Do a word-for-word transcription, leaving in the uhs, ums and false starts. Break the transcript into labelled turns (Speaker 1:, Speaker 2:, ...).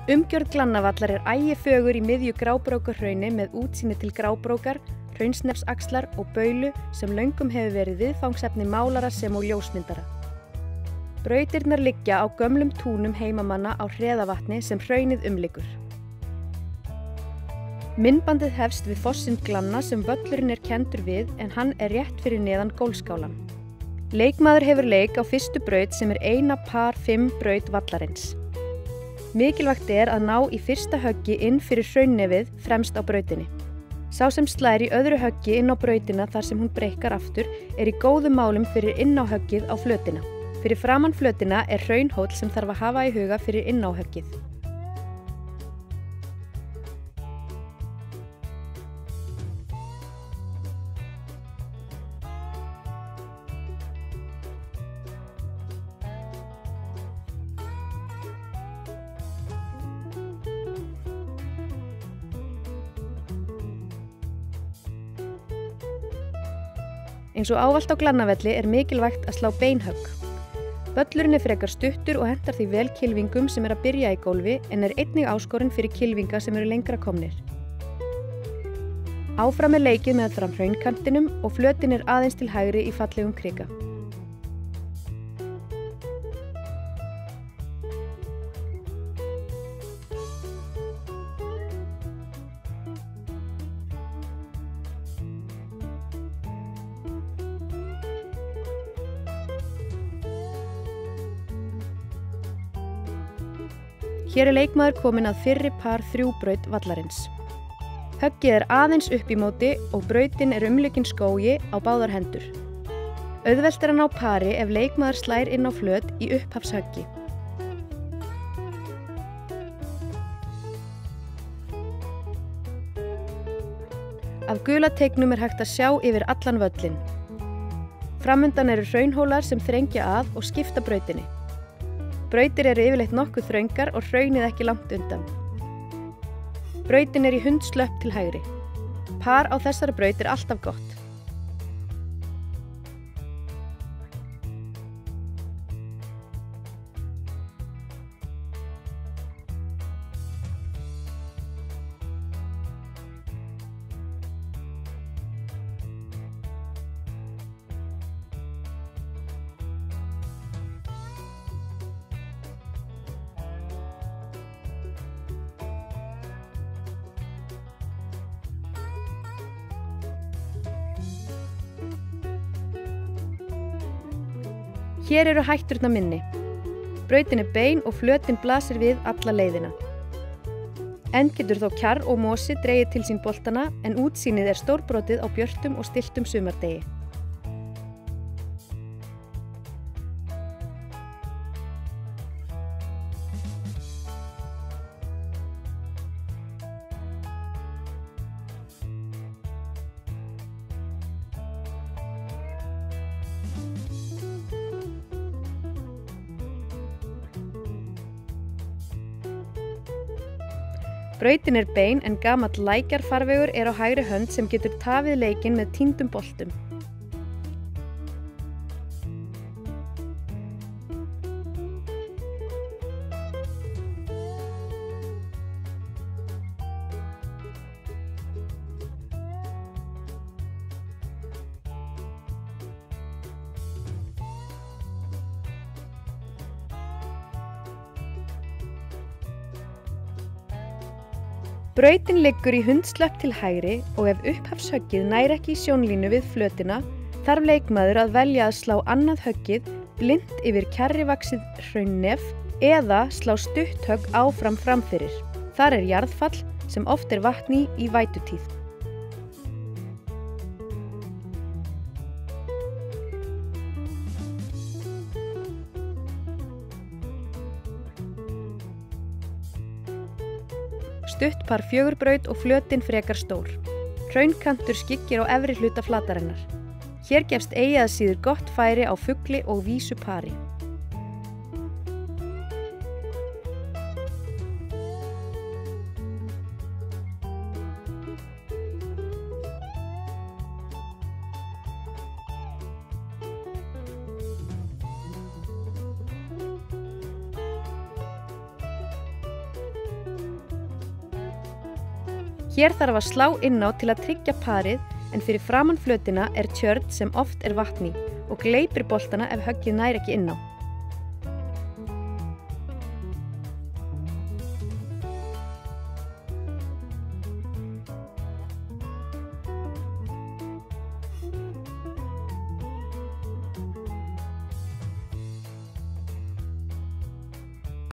Speaker 1: Umgjörð Glannavallar er ægifögur í miðju Grábrókarhrauni með útsýni til Grábrókar, Hraunsnefsaxlar og Baulu sem löngum hefur verið viðfangsefni málara sem og ljósmyndara. Brautirnar liggja á gömlum túnum heimamanna á Hreðavatni sem hraunið umlykur. Myndbandið hefst við fossinn Glanna sem völlurinn er kenndur við en hann er rétt fyrir neðan gólfskálann. Leikmaður hefur leik á fyrstu braut sem er eina par fimm braut vallarins. Mikilvægt er að ná í fyrsta höggi inn fyrir hraunnefið fremst á brautinni. Sá sem slær í öðru höggi inn á brautina þar sem hún breikkar aftur er í góðum málum fyrir innáhöggið á flötina. Fyrir framan flötina er hraunhóll sem þarf að hafa í huga fyrir innáhöggið. Eins og ávallt á Glannavelli er mikilvægt að slá beinhögg. Völlurinn er frekar stuttur og hentar því vel kylfingum sem er að byrja í gólfi en er einnig áskorun fyrir kylfinga sem eru lengra komnir. Áfram er leikið meðfram hraunkantinum og flötin er aðeins til hægri í fallegum krika. Hér er leikmaður kominn að fyrri par þrjú braut vallarins. Höggið er aðeins upp í móti og brautin er umlukin skógi á báðar hendur. Auðvelt er að ná pari ef leikmaður slær inn á flöt í upphafshöggi. Af gula teiknum er hægt að sjá yfir allan völlinn. Framundan eru hraunhólar sem þrengja að og skipta brautinni. Brautir eru yfirleitt nokkuð þröngar og hraunið ekki langt undan. Brautin er í hundslöpp til hægri. Par á þessari braut er alltaf gott. Hér eru hætturnar minni. Brautin er bein og flötin blasir við alla leiðina. Enn getur þó kjarr og mosi dregið til sín boltana en útsýnið er stórbrotið á björtum og stilltum sumardegi. Brautin er bein en gamall lækjarfarvegur er á hægri hönd sem getur tafið leikinn með týndum boltum. Brautin liggur í hundslöpp til hægri og ef upphafshöggið nær ekki í sjónlínu við flötina, þarf leikmaður að velja að slá annað höggið blint yfir kjarrivaxið hraunnef eða slá stutt högg áfram framfyrir. Þar er jarðfall sem oft er vatn í í vætutíð. Stutt par fjögurbraut og flötin frekar stór. Hraunkantur skyggir á efri hluta flatarinnar. Hér gefst eigi að síður gott færi á fugli og vísu pari. Hér þarf að slá inn á til að tryggja parið en fyrir framan flötina er tjörn sem oft er vatn í og gleypir boltana ef höggið nær ekki inn á.